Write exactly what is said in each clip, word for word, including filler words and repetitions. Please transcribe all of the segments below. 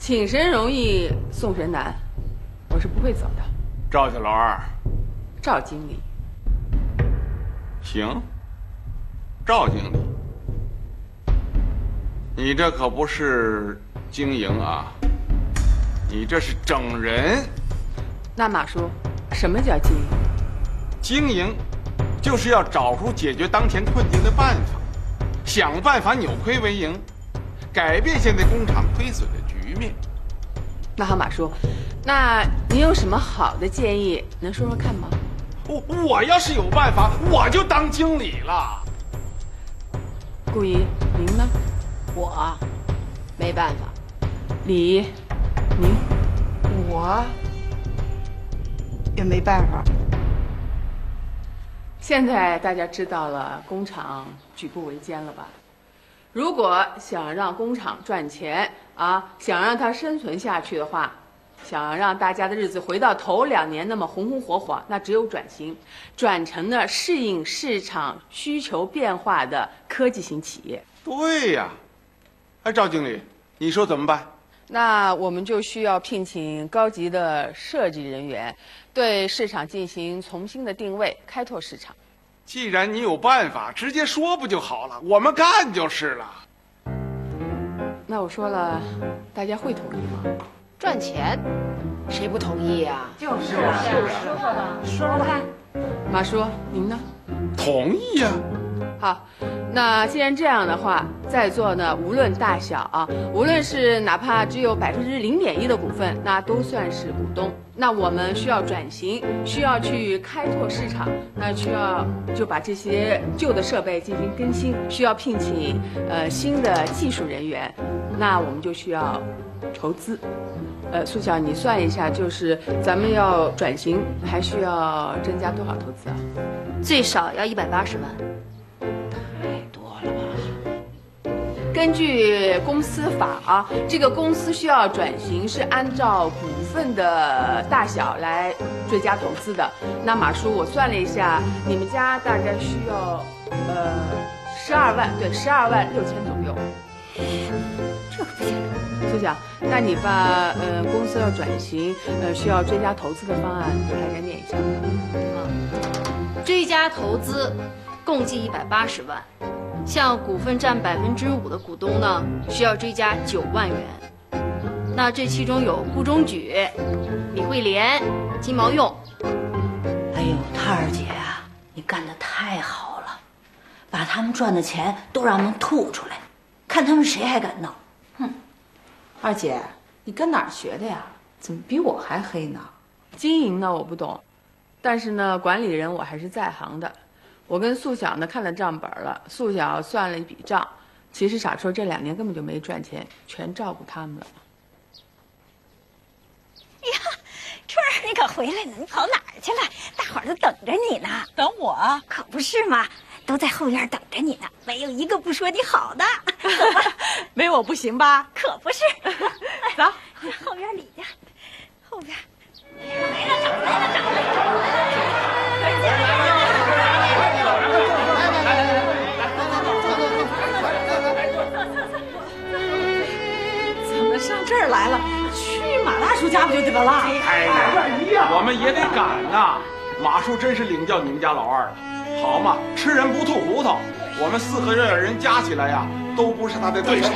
请神容易送神难，我是不会走的。 赵小老二， 赵经理， 行。赵经理，你这可不是经营啊，你这是整人。 那马叔，什么叫经营？ 经营，就是要找出解决当前困境的办法，想办法扭亏为盈，改变现在工厂亏损的局面。 那好，马叔，那你有什么好的建议，能说说看吗？ 我我要是有办法，我就当经理了。 顾姨，您呢？ 我没办法。 李姨，您？ 我也没办法。 现在大家知道了工厂举步维艰了吧？如果想让工厂赚钱啊，想让它生存下去的话，想让大家的日子回到头两年那么红红火火，那只有转型，转成了适应市场需求变化的科技型企业。 对呀，哎，赵经理，你说怎么办？ 那我们就需要聘请高级的设计人员，对市场进行重新的定位，开拓市场。 既然你有办法，直接说不就好了？我们干就是了。 那我说了，大家会同意吗？ 赚钱，谁不同意呀？ 就是啊，就是说说吧，说说看。 马叔，您呢？ 同意呀。 好，那既然这样的话，在座呢，无论大小啊，无论是哪怕只有百分之零点一的股份，那都算是股东。那我们需要转型，需要去开拓市场，那需要就把这些旧的设备进行更新，需要聘请呃新的技术人员，那我们就需要筹资。呃，苏晓，你算一下，就是咱们要转型，还需要增加多少投资啊？ 最少要一百八十万。 根据公司法啊，这个公司需要转型是按照股份的大小来追加投资的。那马叔，我算了一下，你们家大概需要呃十二万，对，十二万六千左右。 这可不行。 苏晓，那你把呃公司要转型呃需要追加投资的方案给大家念一下吧。 啊，追加投资共计一百八十万。像股份占百分之五的股东呢，需要追加九万元。那这其中有顾中举、李慧莲、金毛用。 哎呦，太儿姐啊，你干得太好了，把他们赚的钱都让他们吐出来，看他们谁还敢闹。哼， 二姐，你跟哪儿学的呀？怎么比我还黑呢？ 经营呢我不懂，但是呢管理人我还是在行的。我跟素晓呢看了账本了，素晓算了一笔账，其实傻春这两年根本就没赚钱，全照顾他们了。 呀，春儿，你可回来了，你跑哪儿去了？大伙儿都等着你呢。 等我啊？ 可不是嘛，都在后院等着你呢，没有一个不说你好的。 没我不行吧？ 可不是。 走， 后院里去，后边。来了，找来了，找来了。 怎么上这儿来了？去马大叔家不就得了？ 哎呀，我们也得赶呐！马叔真是领教你们家老二了，好嘛，吃人不吐骨头。我们四合院的人加起来呀，都不是他的对手。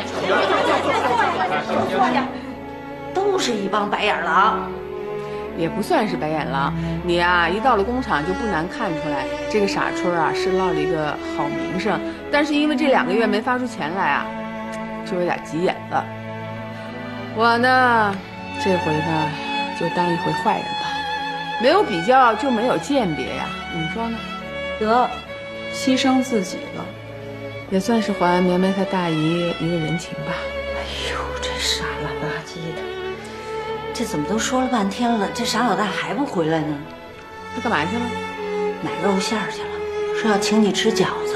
都是一帮白眼狼。 也不算是白眼狼，你啊一到了工厂就不难看出来，这个傻春啊是落了一个好名声，但是因为这两个月没发出钱来啊，就有点急眼了。我呢，这回呢就当一回坏人吧，没有比较就没有鉴别呀，你们说呢？ 得，牺牲自己了， 也算是还绵绵她大姨一个人情吧。 哎呦，这傻了吧唧的。这怎么都说了半天了，这傻老大还不回来呢？ 他干嘛去了？ 买肉馅去了，说要请你吃饺子。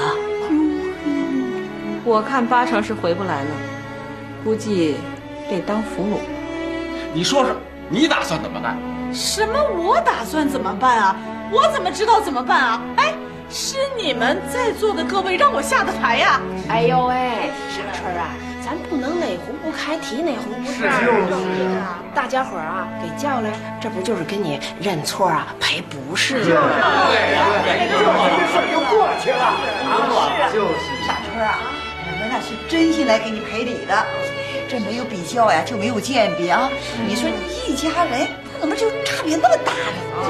我看八成是回不来了，估计得当俘虏。 你说说，你打算怎么办？ 什么？我打算怎么办啊？我怎么知道怎么办啊？哎，是你们在座的各位让我下的台呀！ 哎呦喂，傻春啊， 咱不能哪壶不开提哪壶不是是大家伙儿啊，给叫来，这不就是跟你认错啊、赔不是吗？对呀，这事儿就过去了。 啊，就是。傻春啊，我们那是真心来给你赔礼的，这没有比较呀，就没有鉴别啊。你说一家人，他怎么就差别那么大呢？ 就是。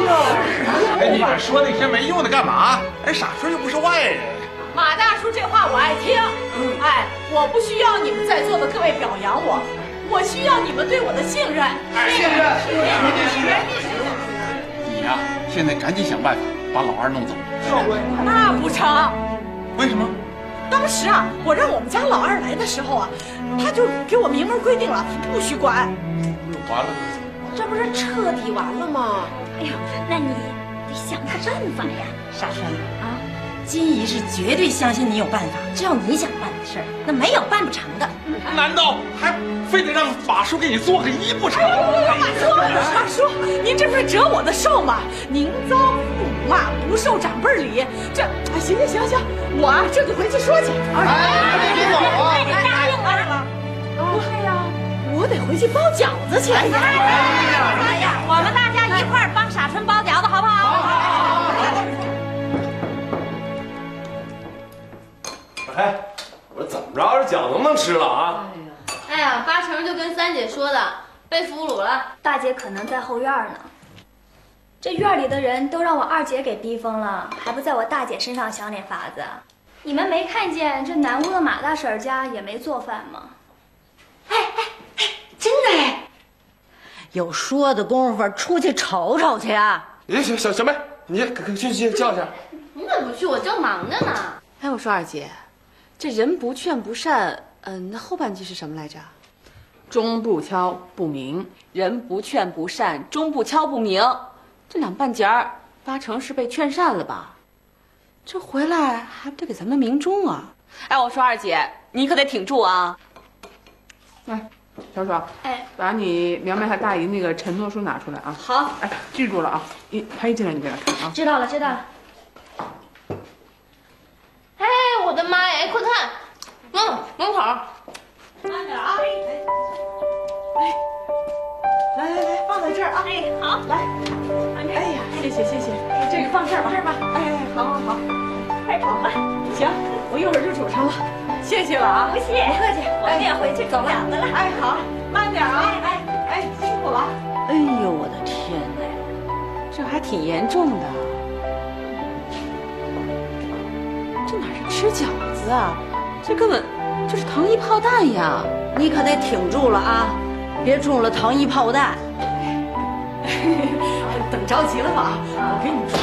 哎，你们说那些没用的干嘛？哎，傻春又不是外人。 马大叔这话我爱听。哎，我不需要你们在座的各位表扬我。我需要你们对我的信任。 信任，信任。你呀，现在赶紧想办法把老二弄走。 那不成。 为什么？ 当时啊，我让我们家老二来的时候啊，他就给我明文规定了，不许管。 完了， 这不是彻底完了吗？ 哎呦，那你得想个办法呀， 傻春啊！金姨是绝对相信你有办法，只要你想办的事儿，那没有办不成的。 难道还非得让马叔给你做个揖不成？ 马叔，马叔，您这不是折我的寿吗？您遭父母啊，不受长辈礼。这，哎，行行行行，我啊这就回去说去。 哎，别走啊！ 你答应了。 不是呀，我得回去包饺子去。哎呀，哎呀，我们大家一块儿帮傻春包饺子，好不好？好，好，好，好。 哎，我说怎么着，这饺子能不能吃了啊？ 哎呀，八成就跟三姐说的，被俘虏了。 大姐可能在后院呢。这院里的人都让我二姐给逼疯了，还不在我大姐身上想点法子？你们没看见这南屋的马大婶家也没做饭吗？ 哎哎哎，真的哎！有说的功夫，出去瞅瞅去啊！ 哎，小小小妹，你去去叫去。 你怎么不去？我正忙着呢。 哎，我说二姐，这人不劝不善，嗯，那后半句是什么来着？钟不敲不鸣，人不劝不善，钟不敲不鸣。这两半截儿，八成是被劝善了吧？这回来还不得给咱们鸣钟啊？哎，我说二姐，你可得挺住啊！来，小爽， 哎， 把你苗苗和大姨那个承诺书拿出来啊！ 好， 哎，记住了啊！一他一进来你给他看啊！ 知道了，知道了。 哎，我的妈呀！哎，快看，嗯，门口。 慢点啊！哎，来来来，放在这儿啊！ 哎，好， 来。哎呀，谢谢谢谢，这个放这儿吧，这儿吧。哎，好好好， 快煮吧。 行，我一会儿就煮上了，谢谢了啊！ 不谢，不客气，我们也回去煮饺子了。 哎，好，慢点啊！哎哎，辛苦了。 哎呦，我的天哪， 这还挺严重的。这哪是吃饺子啊？这根本就是糖衣炮弹呀！ 你可得挺住了啊，别中了糖衣炮弹。 等着急了吧？我跟你说，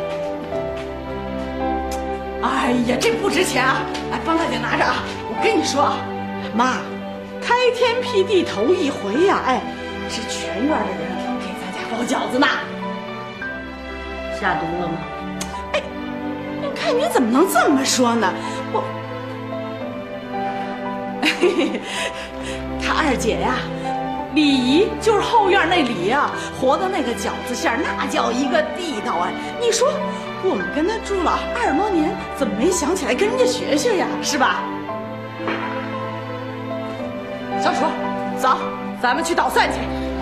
哎呀，这不值钱啊！哎，帮大姐拿着啊！我跟你说啊，妈，开天辟地头一回呀、啊！哎，是全院的人给咱家包饺子呢。 下毒了吗？ 哎，你看你怎么能这么说呢？我，他二姐呀、啊。李姨就是后院那李呀、啊，和的那个饺子馅儿，那叫一个地道哎！你说我们跟他住了二十多年，怎么没想起来跟人家学学呀？是吧？小楚，走，咱们去捣蒜去。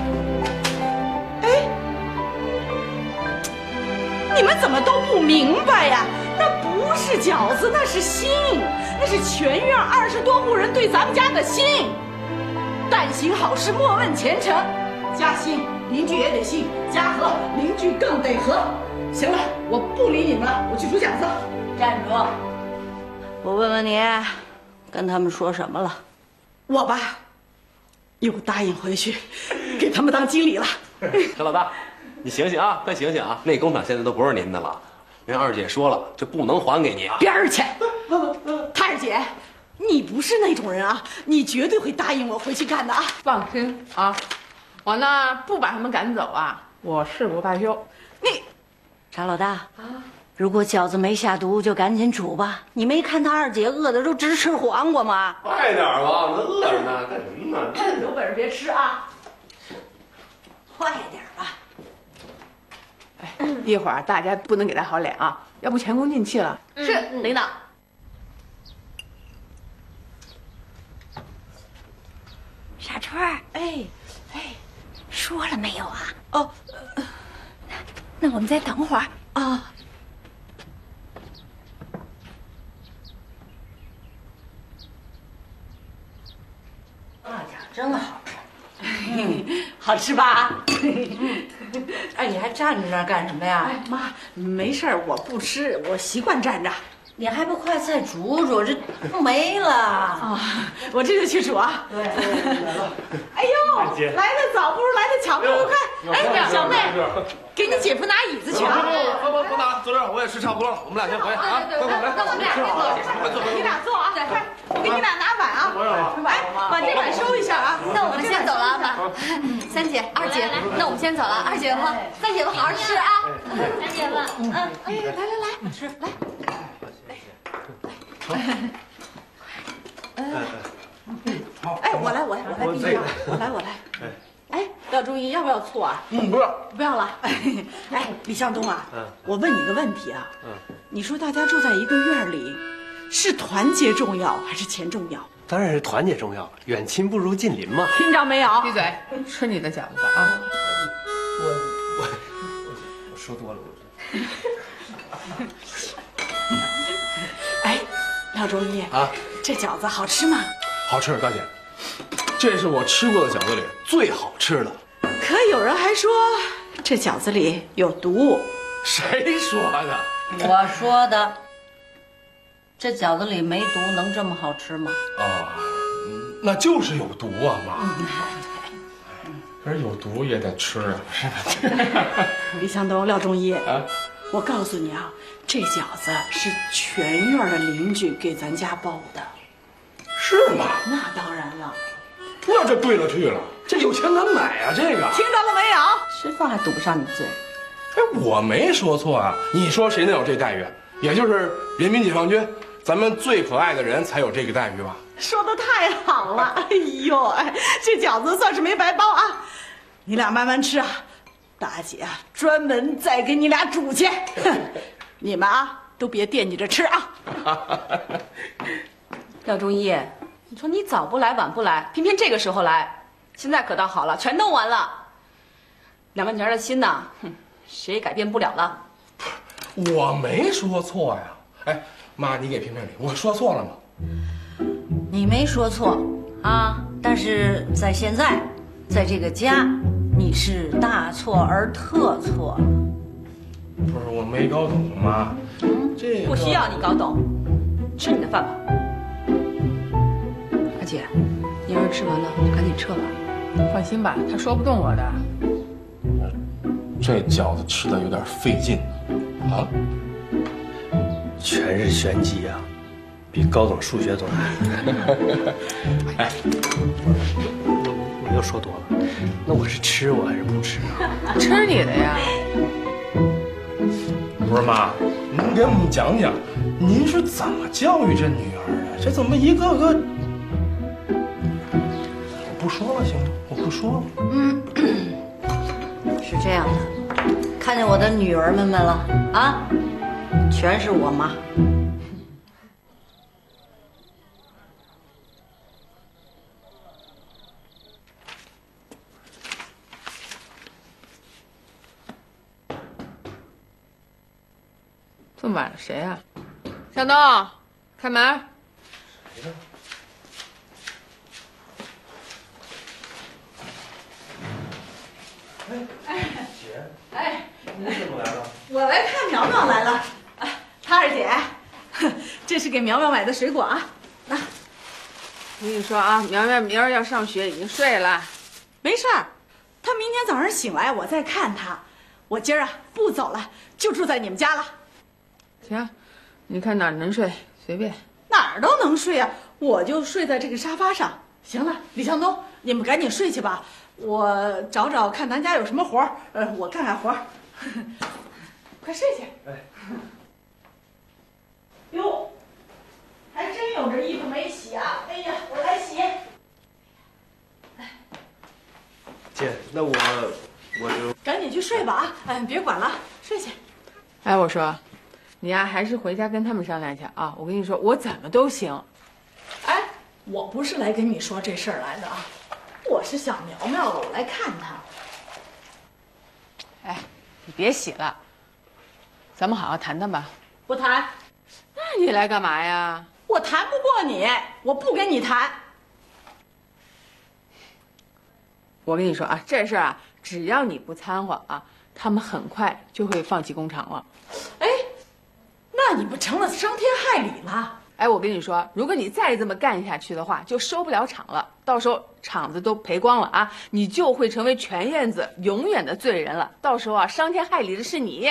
哎，你们怎么都不明白呀？那不是饺子，那是心，那是全院二十多户人对咱们家的心。但行好事，莫问前程。家兴，邻居也得兴；家和，邻居更得和。行了，我不理你们了，我去煮饺子。 站住！我问问你，跟他们说什么了？ 我吧，又答应回去给他们当经理了。 陈老大，你醒醒啊，快醒醒啊！那工厂现在都不是您的了，人二姐说了，这不能还给你啊。 边儿去！太二姐。你不是那种人啊，你绝对会答应我回去干的啊！ 放心啊，我呢不把他们赶走啊，我誓不罢休。 你， 张老大啊，如果饺子没下毒，就赶紧煮吧。你没看他二姐饿的都直吃黄瓜吗？ 快点吧，那饿着呢，干什么呢？ 有本事别吃啊！ 快点吧。 哎，一会儿大家不能给他好脸啊，要不前功尽弃了。 是领导。 春儿， 哎，哎， 说了没有啊？ 哦，呃、 那我们再等会儿啊。 那家真好吃， 嗯，好吃吧？ 哎，你还站着那儿干什么呀？ 哎妈，没事儿，我不吃，我习惯站着。 你还不快菜煮煮，这没了啊！ 我这就去煮啊。 对， 来了。哎呦，来的早不如来的巧，不如快。哎，小妹，给你姐夫拿椅子去啊！ 不不不拿，坐这儿，我也吃差不多了，我们俩先回啊。快快来， 那我们俩先走，你俩坐啊，快，我给你俩拿碗啊。哎，把这碗收一下啊。 那我们先走了，妈。三姐、二姐，那我们先走了。二姐夫、三姐夫好好吃啊。三姐夫，嗯， 哎，来来来，吃来。好，哎，我来，我来，我来，第一个，我来，我来。哎，廖忠义，要不要醋啊？ 嗯，不要， 不要了。哎，李向东啊，我问你个问题啊，你说大家住在一个院里，是团结重要还是钱重要？ 当然是团结重要，远亲不如近邻嘛。 听着没有？ 闭嘴，吃你的饺子吧啊！ 我我我说多了，我。 哎，廖忠义啊，这饺子好吃吗？ 好吃，大姐，这是我吃过的饺子里最好吃的。 可有人还说这饺子里有毒， 谁说的？ 我说的。这饺子里没毒，能这么好吃吗？ 啊，那就是有毒啊，妈。可是有毒也得吃啊，是吧？ 李向东、廖忠义啊，我告诉你啊，这饺子是全院的邻居给咱家包的。 是吗？ 那当然了。 那这对了去了，这有钱难买啊！这个听着了没有？ 吃饭还堵不上你嘴。 哎，我没说错啊！你说谁能有这待遇？也就是人民解放军，咱们最可爱的人才有这个待遇吧？ 说的太好了！哎呦，哎，这饺子算是没白包啊！你俩慢慢吃啊，大姐啊，专门再给你俩煮去。你们啊，都别惦记着吃啊！ 廖忠义，你说你早不来晚不来，偏偏这个时候来，现在可倒好了，全弄完了。两块钱的心呐，哼，谁也改变不了了。 我没说错呀。哎，妈，你给评评理，我说错了吗？ 你没说错啊，但是在现在，在这个家，你是大错而特错了。 不是，我没搞懂，妈。这不需要你搞懂，吃你的饭吧。二姐，你要是吃完了，就赶紧撤吧。 放心吧，他说不动我的。 这饺子吃的有点费劲啊。 全是玄机啊，比高等数学都难。哎，我我又说多了，那我是吃我还是不吃啊？ 吃你的呀！ 不是妈，您给我们讲讲，您是怎么教育这女儿的？这怎么一个个……我不说了，行吗？我不说了。 嗯，是这样的，看见我的女儿们们了啊？全是我妈。 这么晚了，谁呀？向东，开门。 谁呢？ 哎， 姐， 哎， 你怎么来了？ 我来看苗苗来了。哎，他二姐，这是给苗苗买的水果啊。那， 我跟你说啊，苗苗明儿要上学，已经睡了。 没事儿，他明天早上醒来，我再看他。我今儿啊不走了，就住在你们家了。 行，你看哪儿能睡随便。 哪儿都能睡啊，我就睡在这个沙发上。行了，李向东，你们赶紧睡去吧。我找找看咱家有什么活儿，呃，我干干活儿。快睡去。哎。哟，还真有这衣服没洗啊！哎呀，我来洗。 姐，那我我就赶紧去睡吧啊！哎，别管了，睡去。 哎，我说，你呀、啊、还是回家跟他们商量去啊！我跟你说，我怎么都行。 哎，我不是来跟你说这事儿来的啊。 我是想苗苗了，我来看他。 哎，你别洗了，咱们好好谈谈吧。 不谈。 那你来干嘛呀？ 我谈不过你，我不跟你谈。 我跟你说啊，这事儿啊，只要你不掺和啊，他们很快就会放弃工厂了。 哎，那你不成了伤天害理了？ 哎，我跟你说，如果你再这么干下去的话，就收不了厂了，到时候厂子都赔光了啊，你就会成为全院子永远的罪人了。到时候啊，伤天害理的是你。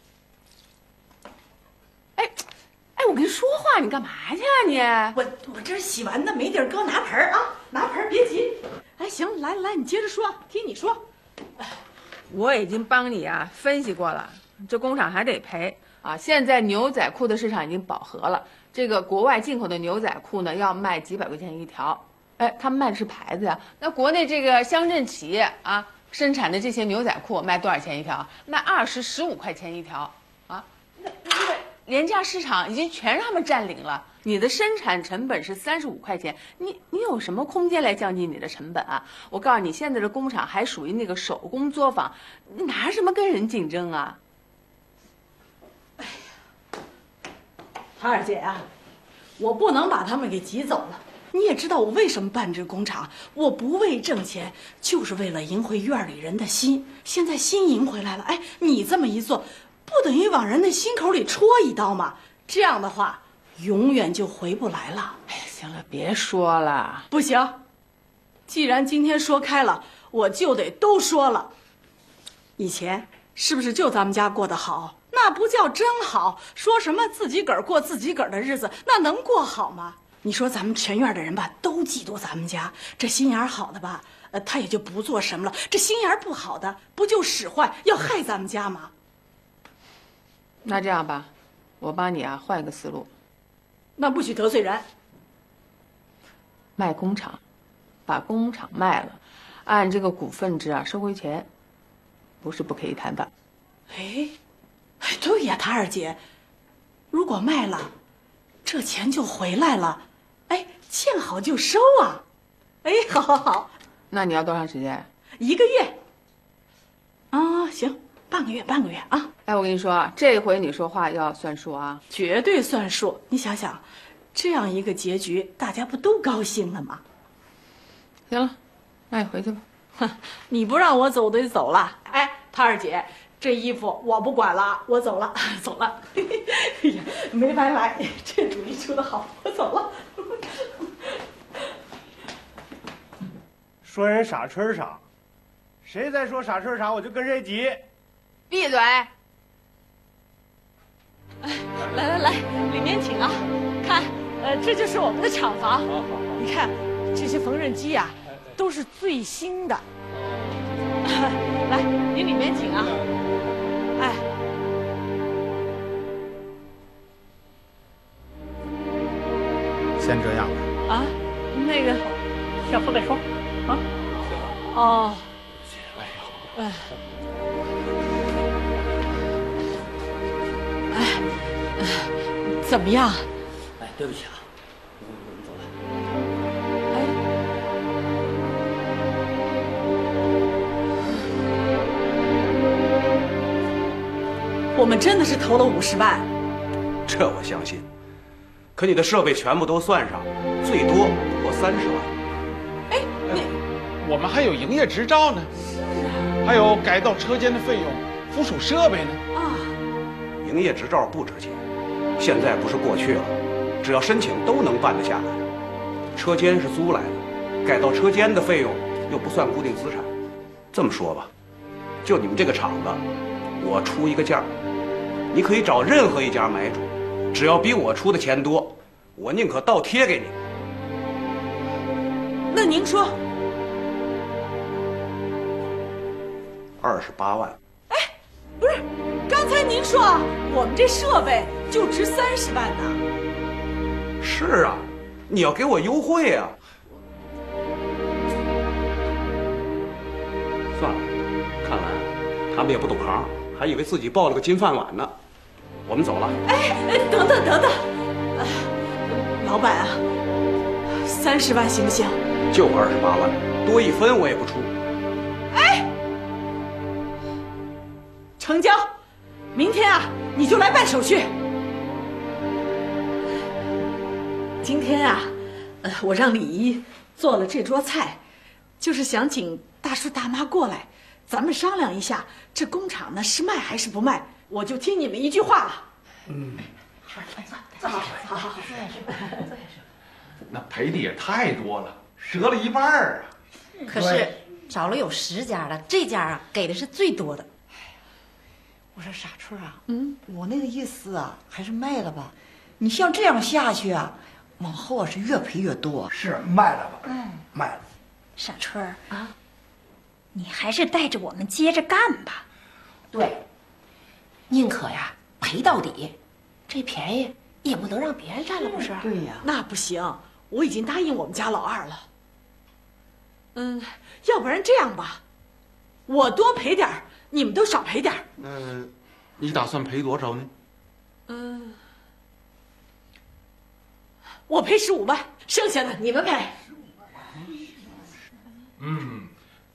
哎，哎，我跟你说话，你干嘛去啊你？ 我我这洗完的没地儿搁，拿盆儿啊，拿盆儿，别急。哎，行，来来，你接着说，听你说。 我已经帮你啊分析过了，这工厂还得赔啊。现在牛仔裤的市场已经饱和了，这个国外进口的牛仔裤呢要卖几百块钱一条，哎，他们卖的是牌子呀。那国内这个乡镇企业啊生产的这些牛仔裤卖多少钱一条？卖二十、十五块钱一条啊。那那这个廉价市场已经全让他们占领了。你的生产成本是三十五块钱，你你有什么空间来降低你的成本啊？我告诉你，现在的工厂还属于那个手工作坊，你拿什么跟人竞争啊？ 哎呀，唐二姐啊，我不能把他们给挤走了。你也知道我为什么办这工厂，我不为挣钱，就是为了赢回院里人的心。现在心赢回来了，哎，你这么一做，不等于往人的心口里戳一刀吗？这样的话，永远就回不来了。 哎呀，行了，别说了。 不行，既然今天说开了，我就得都说了。以前是不是就咱们家过得好？那不叫真好。说什么自己个儿过自己个儿的日子，那能过好吗？你说咱们全院的人吧，都嫉妒咱们家。这心眼好的吧，呃，他也就不做什么了；这心眼不好的，不就使坏，要害咱们家吗？ 那这样吧，我帮你啊换一个思路。 那不许得罪人。 卖工厂，把工厂卖了，按这个股份制啊收回钱，不是不可以谈的。 哎，哎，对呀，谭二姐，如果卖了，这钱就回来了，哎，见好就收啊。哎，好好好。 那你要多长时间？ 一个月。啊，行，半个月，半个月啊。 哎，我跟你说啊，这回你说话要算数啊， 绝对算数。你想想，这样一个结局，大家不都高兴了吗？ 行了，那你回去吧。 哼，你不让我走，得走了。哎，谭二姐，这衣服我不管了，我走了，走了。哎呀，没白来，这主意出得好，我走了。 说人傻春傻，谁再说傻春傻，我就跟谁急。 闭嘴！ 哎，来来来，里面请啊！看，呃，这就是我们的厂房。你看，这些缝纫机呀、啊，都是最新的。来，您里面请啊！哎， 先这样吧。 啊，那个， 下次再说。啊。 哦。 哎呦。 哎。哎，怎么样？ 哎，对不起啊，我们走了。 哎，我们真的是投了五十万。 这我相信。可你的设备全部都算上，最多不过三十万。 哎，那我们还有营业执照呢，还有改造车间的费用、附属设备呢。 啊， 营业执照不值钱。现在不是过去了，只要申请都能办得下来。车间是租来的，改造车间的费用又不算固定资产。这么说吧，就你们这个厂子，我出一个价，你可以找任何一家买主，只要比我出的钱多，我宁可倒贴给你。 那您说， 二十八万。 哎，不是，刚才您说我们这设备就值三十万呢。 是啊，你要给我优惠啊。算了，看来他们也不懂行，还以为自己抱了个金饭碗呢。我们走了。 哎哎，等等等等，老板啊，三十万行不行？ 就二十八万。 多一分我也不出。 哎，成交，明天啊你就来办手续。今天啊，呃，我让李姨做了这桌菜，就是想请大叔大妈过来，咱们商量一下这工厂呢是卖还是不卖，我就听你们一句话了。 嗯， 坐，好，好，好，坐下，坐下。 那赔的也太多了，折了一半儿啊！ 可是找了有十家了，这家啊给的是最多的。 我说傻春啊，嗯，我那个意思啊，还是卖了吧。你像这样下去啊，往后啊是越赔越多。 是卖了吧？ 嗯， 卖了。 傻春儿啊，你还是带着我们接着干吧。 对，宁可呀赔到底，这便宜也不能让别人占了，不是？ 对呀， 那不行，我已经答应我们家老二了。嗯，要不然这样吧，我多赔点儿，你们都少赔点儿。 那你打算赔多少呢？ 嗯，我赔十五万，剩下的你们赔。 嗯，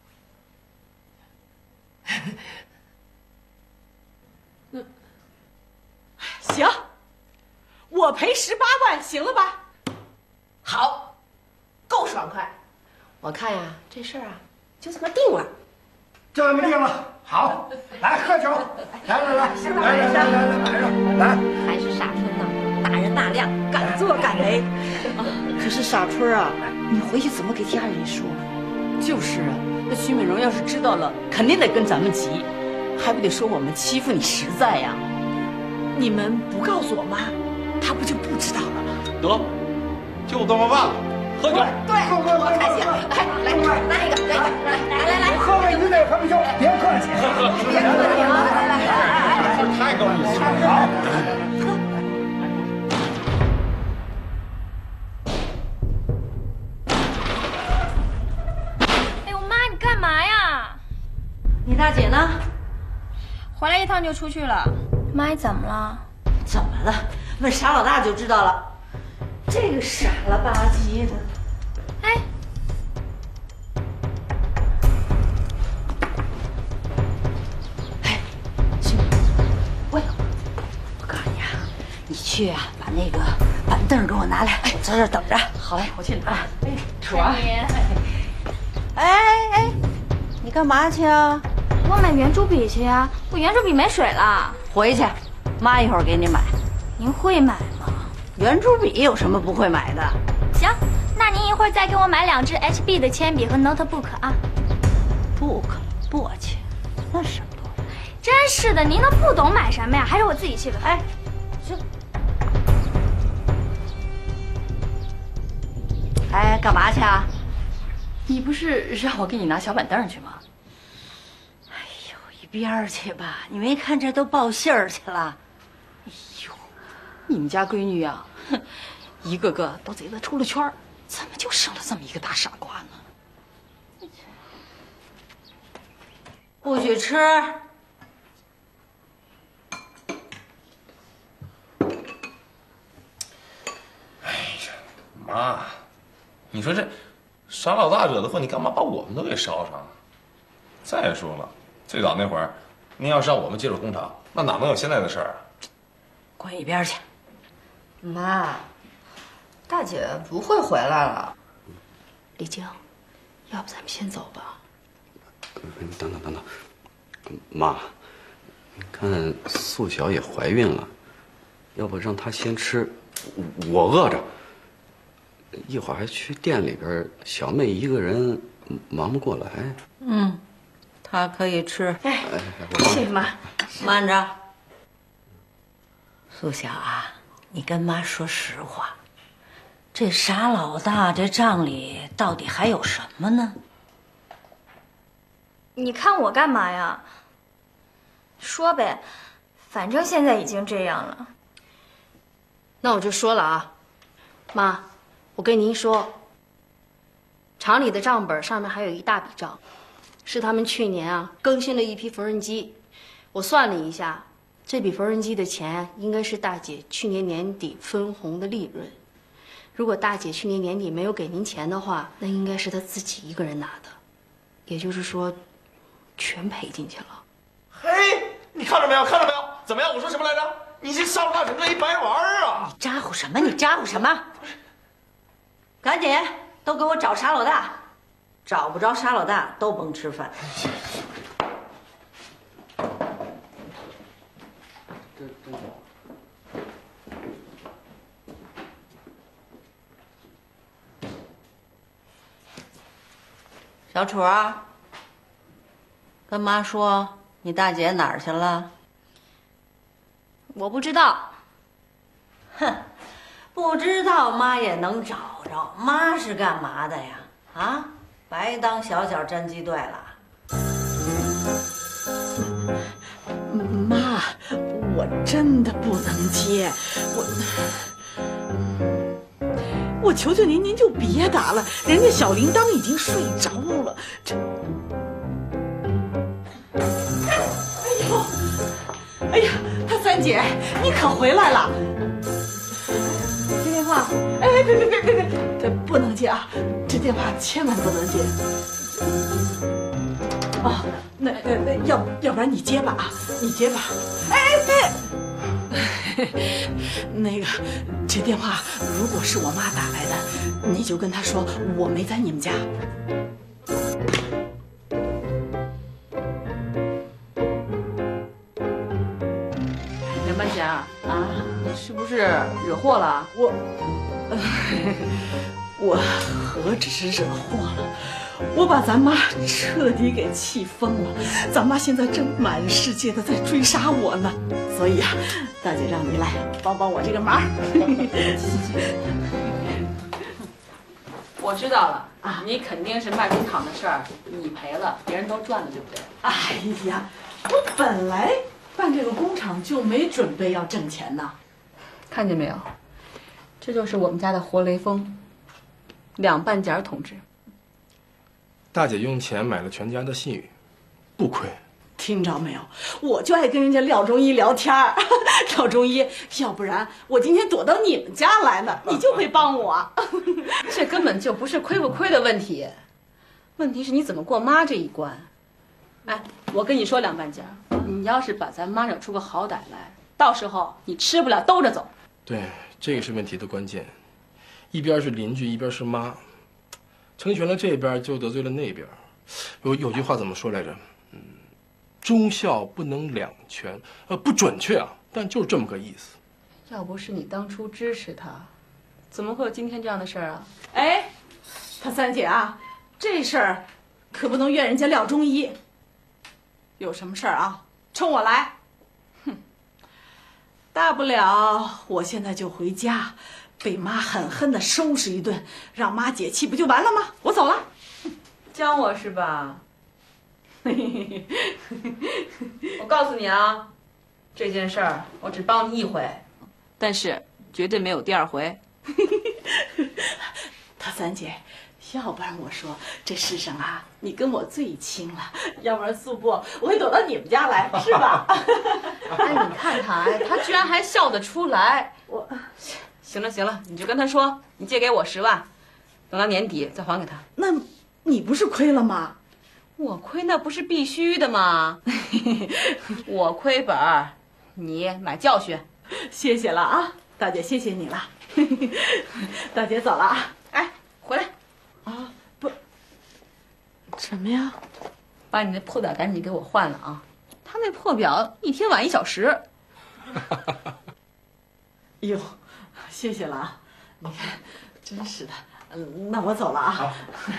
嗯，行，我赔十八万，行了吧？ 好，够爽快。我看呀，这事儿啊就这么定了。 就这么定了。好，来喝酒，来来来，来来来来来，来上来。 还是傻春呐，大人大量，敢作敢为。 啊，可是傻春啊，你回去怎么给家人说？ 就是啊，那徐美荣要是知道了，肯定得跟咱们急，还不得说我们欺负你实在呀？ 你们不告诉我妈，她不就不知道了吗？ 得，就这么办了。喝酒， 对，我开心。哎，来，拿一个，来，来来来， 喝杯你得喝杯酒，别客气， 别客气啊！来来来来来， 太够意思了。 好， 哎呦妈，你干嘛呀？ 你大姐呢？ 回来一趟就出去了。妈，你怎么了？ 怎么了？问傻老大就知道了。这个傻了吧唧的， 哎， 哎，兄弟，喂，我告诉你啊，你去啊，把那个板凳给我拿来，我在这儿等着。 好嘞，我去拿。 哎，楚儿，哎哎，你干嘛去啊？ 我买圆珠笔去呀，我圆珠笔没水了。 回去，妈一会儿给你买。 您会买吗？ 圆珠笔有什么不会买的？ 行，那您一会儿再给我买两支 H B 的铅笔和 notebook 啊。 不可簸箕，那什么？ 真是的，您都不懂买什么呀？还是我自己去吧。 哎，行。哎，干嘛去啊？ 你不是让我给你拿小板凳去吗？ 哎呦，一边儿去吧！你没看这都报信儿去了。 哎呦，你们家闺女呀、啊，哼，一个个都贼得出了圈儿，怎么就生了这么一个大傻瓜呢？ 不许吃！ 哎呀，妈，你说这傻老大惹的祸，你干嘛把我们都给捎上了？再说了，最早那会儿，您要是让我们接手工厂，那哪能有现在的事儿啊？ 滚一边去！ 妈，大姐不会回来了。 李静，要不咱们先走吧？ 等等等等，妈，你看素小也怀孕了，要不让她先吃，我饿着。一会儿还去店里边，小妹一个人忙不过来。 嗯，她可以吃。 哎， 我谢谢妈。 慢着，素小啊，你跟妈说实话，这傻老大这账里到底还有什么呢？ 你看我干嘛呀？说呗，反正现在已经这样了。 那我就说了啊，妈，我跟您说，厂里的账本上面还有一大笔账，是他们去年啊更新了一批缝纫机。我算了一下，这笔缝纫机的钱应该是大姐去年年底分红的利润。 如果大姐去年年底没有给您钱的话，那应该是她自己一个人拿的，也就是说，全赔进去了。 嘿，你看着没有？看着没有？怎么样？我说什么来着？你这沙老大整个一白玩儿啊！ 你咋呼什么？你咋呼什么？赶紧都给我找沙老大，找不着沙老大都甭吃饭。 这这。 小楚儿，跟妈说你大姐哪儿去了？ 我不知道。 哼，不知道妈也能找着。妈是干嘛的呀？啊，白当小小侦缉队了。 妈，我真的不能接，我。我求求您，您就别打了，人家小铃铛已经睡着了。这，哎呦，哎呀，她三姐，你可回来了！接电话，哎，别别别别别，这不能接啊！这电话千万不能接。哦，那那那，要要不然你接吧啊，你接吧。哎哎。那个，这电话如果是我妈打来的，你就跟她说我没在你们家。 梁半仙啊，你是不是惹祸了？ 我，呃、我何止是惹祸了，我把咱妈彻底给气疯了。咱妈现在正满世界的在追杀我呢，所以啊，大姐让你来帮帮我这个忙。 我知道了啊，你肯定是卖工厂的事儿，你赔了，别人都赚了，对不对？ 哎呀，我本来办这个工厂就没准备要挣钱呢。 看见没有，这就是我们家的活雷锋，两半截同志。 大姐用钱买了全家的信誉，不亏。 听着没有？我就爱跟人家廖中医聊天儿。廖中医，要不然我今天躲到你们家来呢，你就会帮我。 这根本就不是亏不亏的问题，问题是你怎么过妈这一关。哎，我跟你说，两半截，你要是把咱妈惹出个好歹来，到时候你吃不了兜着走。 对，这个是问题的关键。一边是邻居，一边是妈，成全了这边就得罪了那边。有有句话怎么说来着？嗯，忠孝不能两全，呃，不准确啊，但就是这么个意思。 要不是你当初支持他，怎么会有今天这样的事儿啊？ 哎，他三姐啊，这事儿可不能怨人家廖中医。有什么事儿啊，冲我来。哼，大不了我现在就回家，被妈狠狠地收拾一顿，让妈解气，不就完了吗？我走了。 教我是吧？我告诉你啊，这件事儿我只帮你一回，但是绝对没有第二回。 他三姐，要不然我说这世上啊，你跟我最亲了，要不然素不我会躲到你们家来，是吧？ 哎，你看他，哎，他居然还笑得出来。我，行了行了，你就跟他说，你借给我十万，等到年底再还给他。 那你不是亏了吗？ 我亏那不是必须的吗？我亏本儿，你买教训。 谢谢了啊，大姐，谢谢你了。大姐走了啊。 哎，回来。 啊，不，什么呀？ 把你那破表赶紧给我换了啊！他那破表一天晚一小时。 哟，谢谢了啊！你看，真是的。嗯，那我走了啊。好。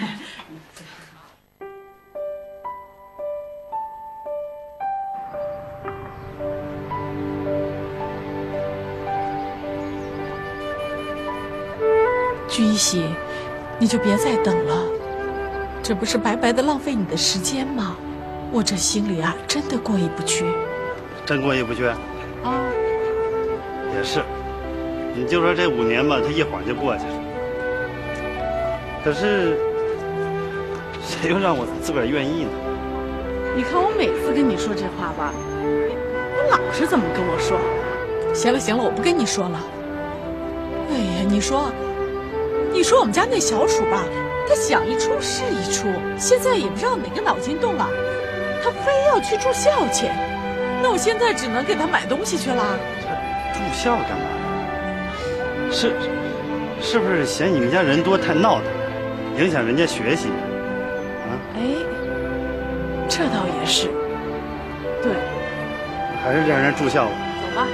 君熙，你就别再等了，这不是白白的浪费你的时间吗？我这心里啊，真的过意不去。 真过意不去？ 啊， 也是。你就说这五年吧，它一晃就过去了。可是，谁又让我自个儿愿意呢？ 你看我每次跟你说这话吧，你老是这么跟我说。行了行了，我不跟你说了。哎呀，你说。 你说我们家那小楚吧，他想一出是一出，现在也不知道哪个脑筋动了，他非要去住校去，那我现在只能给他买东西去了。 住校干嘛呀？是，是不是嫌你们家人多太闹腾，影响人家学习？啊？ 哎，这倒也是。对， 还是让人住校吧。 走吧。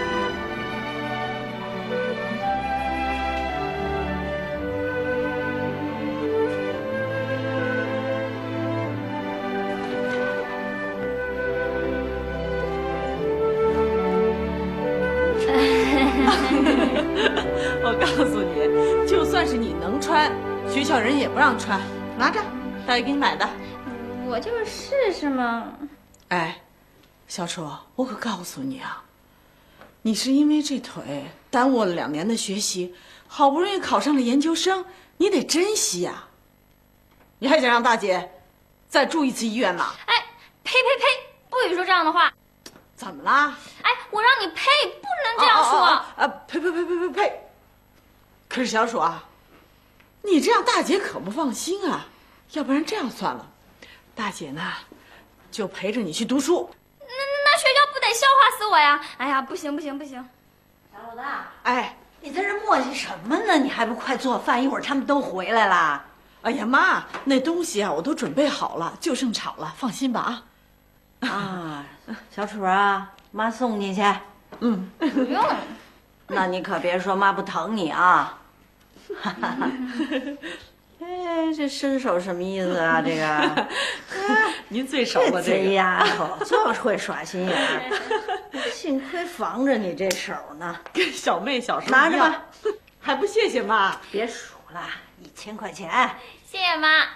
我告诉你，就算是你能穿，学校人也不让穿。拿着，大爷给你买的。 我就是试试嘛。 哎，小楚，我可告诉你啊，你是因为这腿耽误了两年的学习，好不容易考上了研究生，你得珍惜呀。你还想让大姐再住一次医院吗？ 哎，呸呸呸！不许说这样的话。 怎么啦？ 哎，我让你呸，不能这样说。 啊，呸呸呸呸呸呸！可是小楚啊，你这样大姐可不放心啊。要不然这样算了，大姐呢，就陪着你去读书。 那那学校不得笑话死我呀！哎呀，不行不行不行！ 小老大， 哎， 你在这磨叽什么呢？你还不快做饭？一会儿他们都回来了。 哎呀妈，那东西啊我都准备好了，就剩炒了，放心吧啊。 啊，小楚啊，妈送你去。 嗯， 不用。 那你可别说妈不疼你啊。哈哈哈。哎，这伸手什么意思啊？这个， 您最熟了。 这丫头就会耍心眼儿，幸亏防着你这手呢。 跟小妹小时候拿着吧， 还不谢谢妈？ 别数了，一千块钱。 谢谢妈。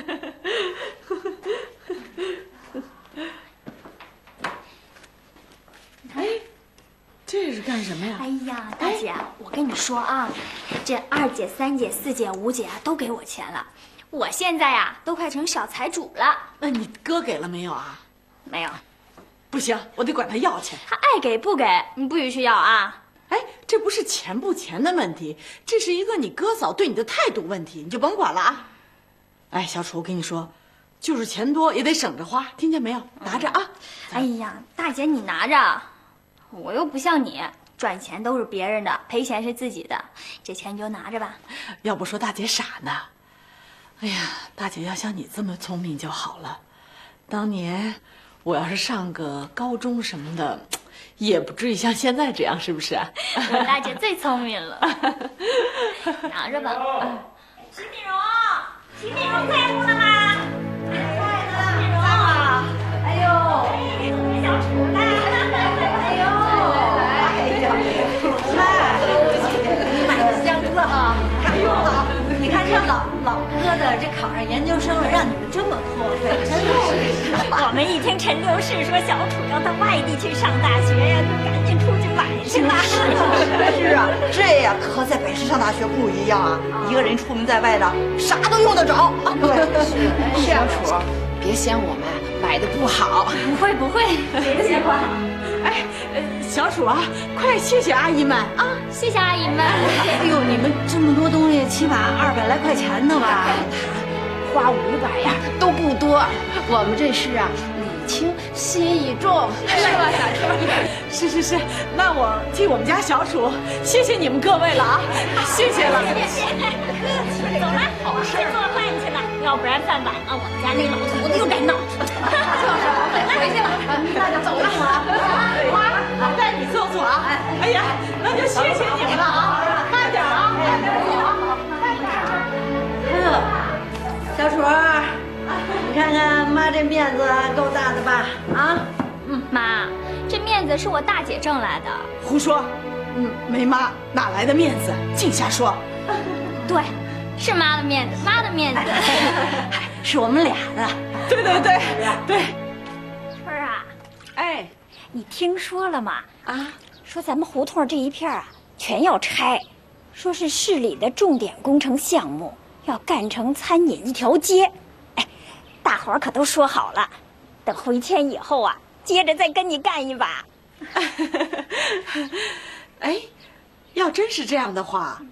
哎，这是干什么呀？ 哎呀，大姐，我跟你说啊，这二姐、三姐、四姐、五姐啊，都给我钱了。我现在呀，都快成小财主了。 那你哥给了没有啊？ 没有。 不行，我得管他要去。 他爱给不给，你不许去要啊！ 哎，这不是钱不钱的问题，这是一个你哥嫂对你的态度问题，你就甭管了啊。哎，小楚，我跟你说，就是钱多也得省着花，听见没有？拿着啊。 哎呀，大姐你拿着，我又不像你，赚钱都是别人的，赔钱是自己的，这钱你就拿着吧。 要不说大姐傻呢。哎呀，大姐要像你这么聪明就好了。当年我要是上个高中什么的，也不至于像现在这样，是不是啊？ 我大姐最聪明了，拿着吧。徐敏荣，徐敏荣在乎了吗？在呢。敏荣，哎呦，小楚呢？哎呦， 哎呀，嗨，你买的香子啊！哎呦，你看这老老哥的这考上研究生了，让你们这么破费，真是。 我们一听陈六氏说小楚要到外地去上大学呀，就赶紧出去买去了。 是啊，这呀可和在北师上大学不一样啊！一个人出门在外的，啥都用得着。 对，是是啊，楚，别嫌我们买的不好。 不会不会，别喜欢。 哎，小楚啊，快谢谢阿姨们啊！ 谢谢阿姨们。 哎呦，你们这么多东西，起码二百来块钱呢吧？ 花五百呀都不多，我们这是啊礼轻心意重，是吧，小楚？ 是是是，那我替我们家小楚谢谢你们各位了啊，谢谢了。 谢谢，客气。走了，好事做饭去了，要不然饭晚了，我们家那老头子又该闹。就是我得回去了，那就走了。 妈，我带你坐坐啊。哎呀，那就谢谢你们了啊，慢点啊，慢点走啊，慢点。 嗯。小楚，你看看妈这面子够大的吧？啊， 嗯，妈，这面子是我大姐挣来的。 胡说，嗯，没妈哪来的面子？净瞎说。 对，是妈的面子，妈的面子， 是我们俩的。 对对对对。 春儿啊， 哎， 你听说了吗？啊，说咱们胡同这一片啊，全要拆，说是市里的重点工程项目。要干成餐饮一条街，哎，大伙儿可都说好了，等回迁以后啊，接着再跟你干一把。 哎，要真是这样的话，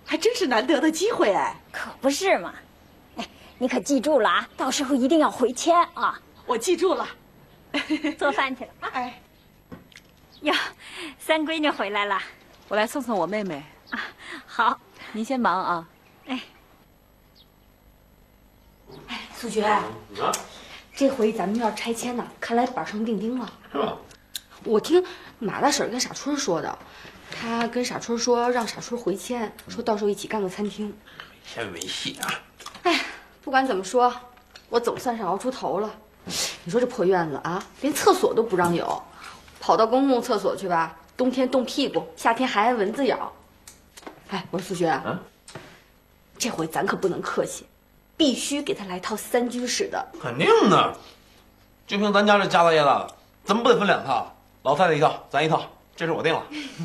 还真是难得的机会哎。 可不是嘛。哎，你可记住了啊，到时候一定要回签啊。 我记住了。 做饭去了。哎。哟，三闺女回来了。 我来送送我妹妹。 啊，好。 您先忙啊。 哎。 哎，苏决。啊。这回咱们要拆迁呢，看来板上钉钉了。 是吧？ 我听马大婶跟傻春说的，他跟傻春说让傻春回迁，说到时候一起干个餐厅。 天没戏啊！ 哎，不管怎么说，我总算是熬出头了。你说这破院子啊，连厕所都不让有，跑到公共厕所去吧，冬天冻屁股，夏天还挨蚊子咬。哎，我说苏学，嗯，这回咱可不能客气，必须给他来套三居室的。 肯定的，就凭咱家这家大业大的，怎么不得分两套？老太太一套，咱一套，这事我定了。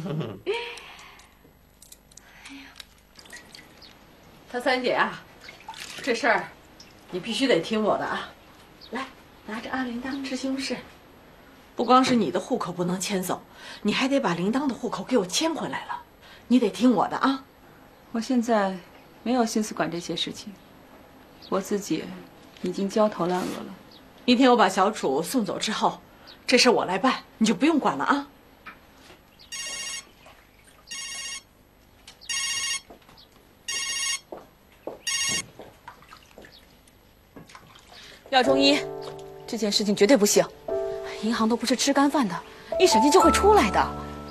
他三姐啊，这事儿你必须得听我的啊！来，拿着阿铃铛吃西红柿。 不光是你的户口不能迁走，你还得把铃铛的户口给我迁回来了。你得听我的啊！ 我现在没有心思管这些事情，我自己已经焦头烂额了。 明天我把小楚送走之后，这事我来办，你就不用管了啊！ 廖中医，这件事情绝对不行，银行都不是吃干饭的，一审计就会出来的。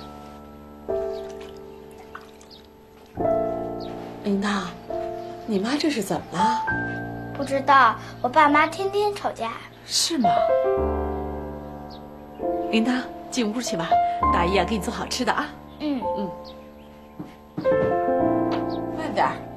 铃铛，你妈这是怎么了？ 不知道，我爸妈天天吵架。 是吗？铃铛，进屋去吧，大姨啊，给你做好吃的啊。 嗯嗯，慢点儿。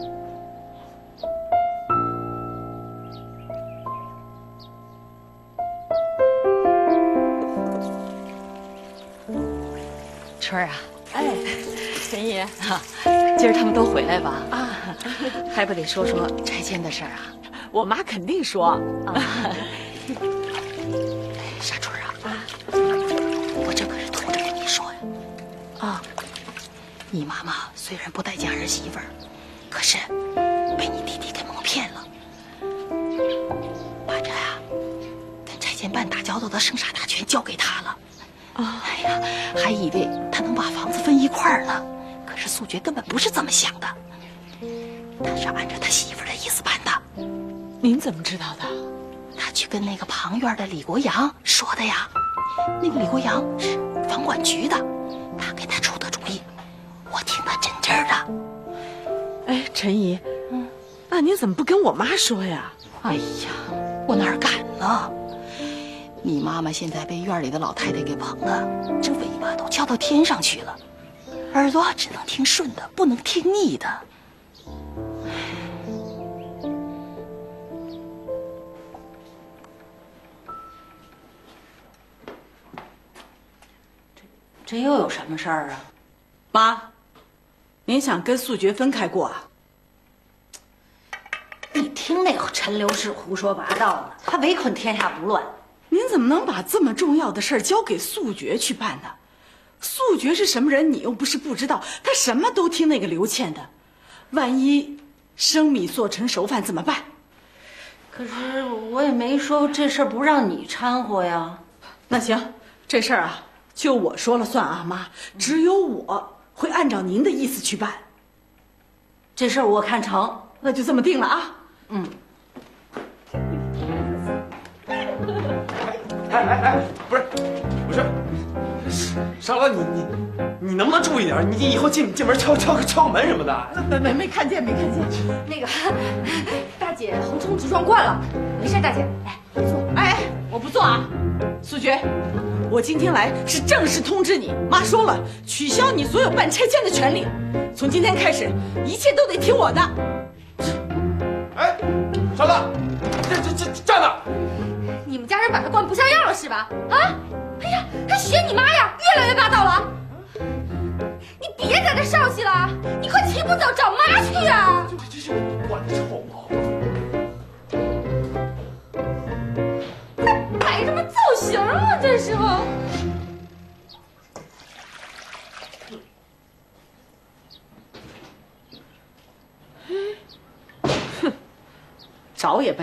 春儿啊，哎，陈姨，哈，今儿他们都回来吧？啊，还不得说说拆迁的事儿啊？ 我妈肯定说。 啊， 傻春儿啊，啊，我这可是偷着跟你说呀。啊，你妈妈虽然不待见儿媳妇儿，可是被你弟弟给蒙骗了，把这呀跟拆迁办打交道的生杀大权交给他了。啊，哎呀，还以为他能把房子分一块儿呢，可是素觉根本不是这么想的，他是按照他媳妇儿的意思办的。 您怎么知道的？ 他去跟那个旁院的李国阳说的呀。那个李国阳是房管局的，他给他出的主意，我听得真真的。 哎，陈姨，嗯，那您怎么不跟我妈说呀？ 哎呀，我哪儿敢呢？你妈妈现在被院里的老太太给捧的，这尾巴都翘到天上去了，耳朵只能听顺的，不能听逆的。 这又有什么事儿啊？ 妈，您想跟素觉分开过啊？ 你听那个陈留氏胡说八道呢，他唯恐天下不乱。 您怎么能把这么重要的事儿交给素觉去办呢？素觉是什么人，你又不是不知道，他什么都听那个刘倩的，万一生米做成熟饭怎么办？ 可是我也没说这事儿不让你掺和呀。 那行，这事儿啊，就我说了算啊，妈，只有我会按照您的意思去办。 这事儿我看成， 那就这么定了啊。嗯。 哎哎哎，不是，不是，莎拉，你你你能不能注意点？你以后进进门敲敲敲个门什么的。 没没没看见，没看见。 那个大姐横冲直撞惯了，没事，大姐，来坐。 哎，我不坐啊，素觉，我今天来是正式通知你，妈说了，取消你所有办拆迁的权利，从今天开始，一切都得听我的。 哎，莎拉，这这这站那！ 你们家人把他惯不像样了是吧？啊！哎呀，他学你妈呀，越来越霸道了。你别在这少气了，你快齐步走找妈去呀！ 这是我的臭毛病。 还摆什么造型啊？这时候。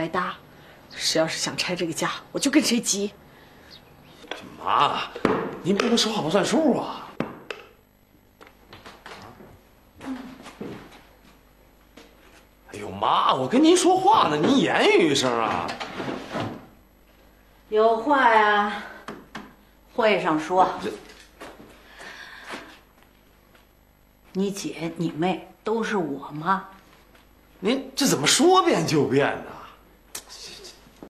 来搭。谁要是想拆这个家，我就跟谁急。 妈，您不能说话不算数啊！哎呦妈，我跟您说话呢，您言语一声啊！ 有话呀，会上说。你姐、你妹都是我妈。 您这怎么说变就变呢？